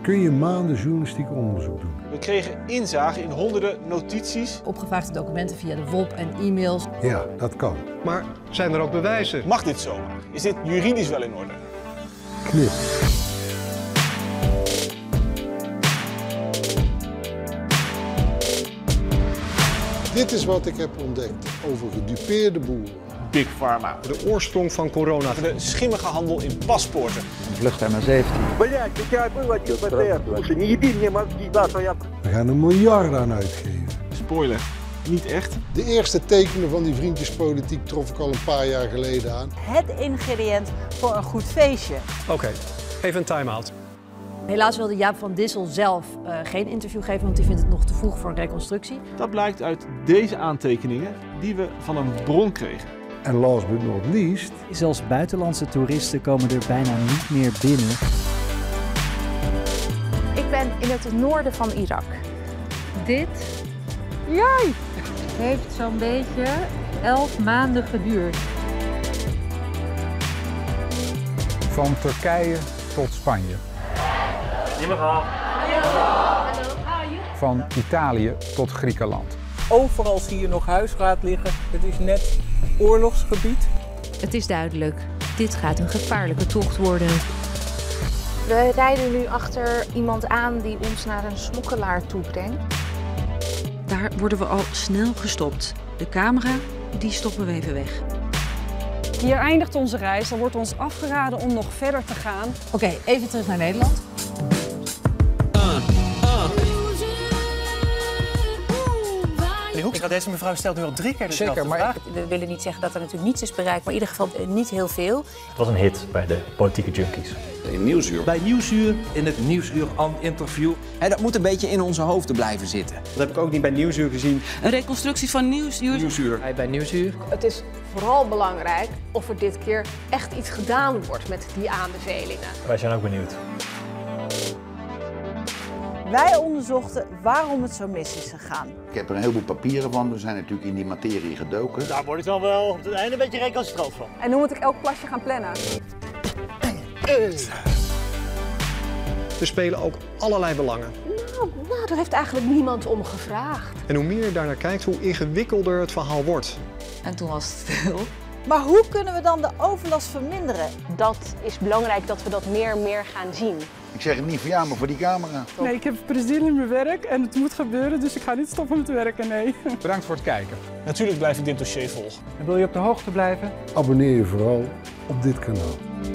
kun je maanden journalistiek onderzoek doen. We kregen inzage in honderden notities. Opgevraagde documenten via de WOP en e-mails. Ja, dat kan. Maar zijn er ook bewijzen? Mag dit zomaar? Is dit juridisch wel in orde? Knip. Dit is wat ik heb ontdekt over gedupeerde boeren. Big Pharma. De oorsprong van corona. De schimmige handel in paspoorten. Vlucht MH17. We gaan er miljarden aan uitgeven. Spoiler, niet echt. De eerste tekenen van die vriendjespolitiek trof ik al een paar jaar geleden aan. Het ingrediënt voor een goed feestje. Oké, even een time-out. Helaas wilde Jaap van Dissel zelf geen interview geven, want die vindt het nog te vroeg voor een reconstructie. Dat blijkt uit deze aantekeningen die we van een bron kregen. En last but not least... Zelfs buitenlandse toeristen komen er bijna niet meer binnen. Ik ben in het noorden van Irak. Dit heeft zo'n beetje 11 maanden geduurd. Van Turkije tot Spanje. Van Italië tot Griekenland. Overal zie je nog huisraad liggen. Het is net oorlogsgebied. Het is duidelijk, dit gaat een gevaarlijke tocht worden. We rijden nu achter iemand aan die ons naar een smokkelaar toe brengt. Daar worden we al snel gestopt. De camera, die stoppen we even weg. Hier eindigt onze reis. Er wordt ons afgeraden om nog verder te gaan. Oké, even terug naar Nederland. Deze mevrouw stelt nu al 3 keer dezelfde vraag. We willen niet zeggen dat er natuurlijk niets is bereikt, maar in ieder geval niet heel veel. Het was een hit bij de politieke junkies. In Nieuwsuur. Bij Nieuwsuur, in het Nieuwsuur aan interview. En dat moet een beetje in onze hoofden blijven zitten. Dat heb ik ook niet bij Nieuwsuur gezien. Een reconstructie van Nieuwsuur. Bij Nieuwsuur. Het is vooral belangrijk of er dit keer echt iets gedaan wordt met die aanbevelingen. Wij zijn ook benieuwd. Wij onderzochten waarom het zo mis is gegaan. Ik heb er een heleboel papieren van. We zijn natuurlijk in die materie gedoken. Daar word ik dan wel op het einde een beetje recalcitrant van. En hoe moet ik elk plasje gaan plannen? Er spelen ook allerlei belangen. Nou, daar heeft eigenlijk niemand om gevraagd. En hoe meer je daar naar kijkt, hoe ingewikkelder het verhaal wordt. En toen was het stil. Maar hoe kunnen we dan de overlast verminderen? Dat is belangrijk dat we dat meer gaan zien. Ik zeg het niet voor jou, maar voor die camera. Nee, ik heb plezier in mijn werk en het moet gebeuren, dus ik ga niet stoppen met werken, nee. Bedankt voor het kijken. Natuurlijk blijf ik dit dossier volgen. En wil je op de hoogte blijven? Abonneer je vooral op dit kanaal.